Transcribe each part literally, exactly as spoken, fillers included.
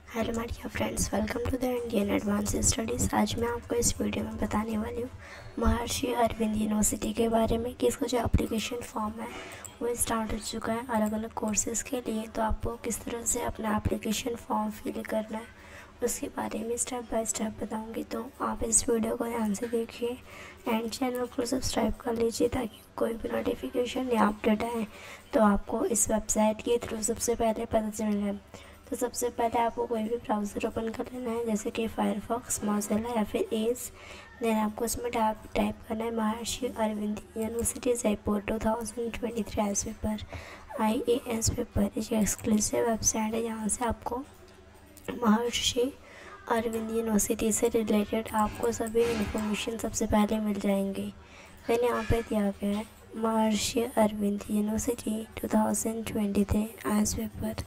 Hello my dear friends, welcome to the Indian advance studies. आज मैं आपको इस वीडियो में बताने वाली हूँ महर्षि अरविंद यूनिवर्सिटी के बारे में कि इसका जो एप्लीकेशन फॉर्म है वो स्टार्ट हो चुका है अलग अलग कोर्सेज़ के लिए। तो आपको किस तरह से अपना एप्लीकेशन फॉर्म फिल करना है उसके बारे में स्टेप बाय स्टेप बताऊंगी। तो आप इस वीडियो को ध्यान से देखिए एंड चैनल को सब्सक्राइब कर लीजिए ताकि कोई भी नोटिफिकेशन या अपडेट आए तो आपको इस वेबसाइट के थ्रू सबसे पहले पता चले। तो सबसे पहले आपको कोई भी ब्राउज़र ओपन कर लेना है, जैसे कि फायरफॉक्स, मोज़िला या फिर एज। देन आपको उसमें टाइप टाइप करना है Maharshi Arvind university Jaipur two thousand twenty three S paper I A S paper. ये एक्सक्लूसिव वेबसाइट है जहाँ से आपको महर्षि अरविंद यूनिवर्सिटी से रिलेटेड आपको सभी इन्फॉर्मेशन सबसे पहले मिल जाएंगी। देन यहाँ पे दिया गया है Maharshi Arvind university two thousand twenty three S paper.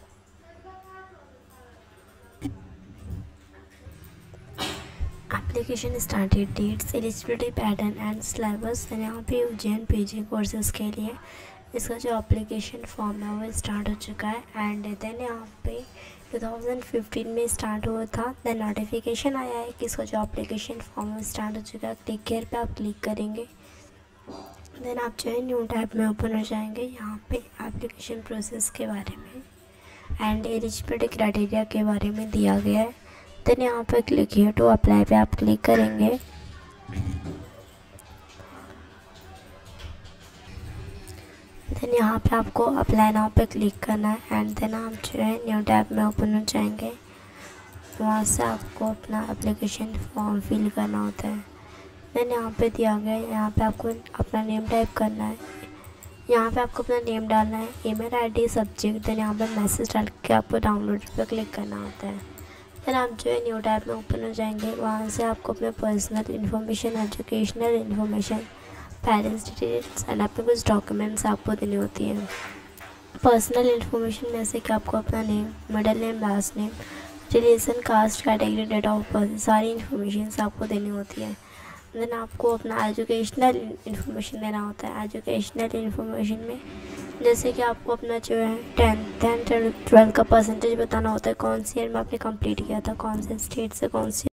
Application started dates, eligibility pattern and syllabus. यहाँ पे यूजीएन पीजी कोर्सेज के लिए इसका जो एप्लीकेशन फॉर्म है वो स्टार्ट हो चुका है। एंड देन यहाँ पे टू थाउजेंड फिफ्टीन में स्टार्ट हुआ था। देन नोटिफिकेशन आया है कि इसका जो एप्लीकेशन फॉर्म है स्टार्ट हो चुका है। क्लिक केयर पे आप क्लिक करेंगे, देन आप जो है न्यू टैब में ओपन हो जाएंगे। यहाँ पे एप्लीकेशन प्रोसेस के बारे में एंड एलिजिबिलिटी क्राइटेरिया के बारे में दिया गया है। देन यहाँ पे क्लिक हियर टू अप्लाई पे आप क्लिक करेंगे। देन यहाँ पे आपको अप्लाई नाउ पे क्लिक करना है एंड देन आप जो है न्यू टैब में ओपन हो जाएंगे। वहाँ से आपको अपना एप्लीकेशन फॉर्म फिल करना होता है। देन यहाँ पे दिया गया है, यहाँ पे आपको अपना नेम टाइप करना है। यहाँ पे आपको अपना नेम डालना है, ईमेल आईडी, सब्जेक्ट। देन यहाँ पे मैसेज डाल के आपको डाउनलोड पे क्लिक करना होता है। देन आप जो है न्यू टैब में ओपन हो जाएंगे। वहाँ से आपको अपने personal information, educational information, parents details and अपने कुछ डॉक्यूमेंट्स आपको देनी होती हैं। पर्सनल इन्फॉर्मेशन में से कि आपको अपना name, middle name, last name, religion, caste, category, date of birth, सारी इन्फॉर्मेशन आपको देनी होती है। देन आपको अपना एजुकेशनल इन्फॉर्मेशन देना होता है। एजुकेशनल इन्फॉर्मेशन में जैसे कि आपको अपना जो है टेंथ टेंथ ट्वेल्थ का परसेंटेज बताना होता है, कौन सी ईयर में आपने कंप्लीट किया था, कौन से स्टेट से, कौन सी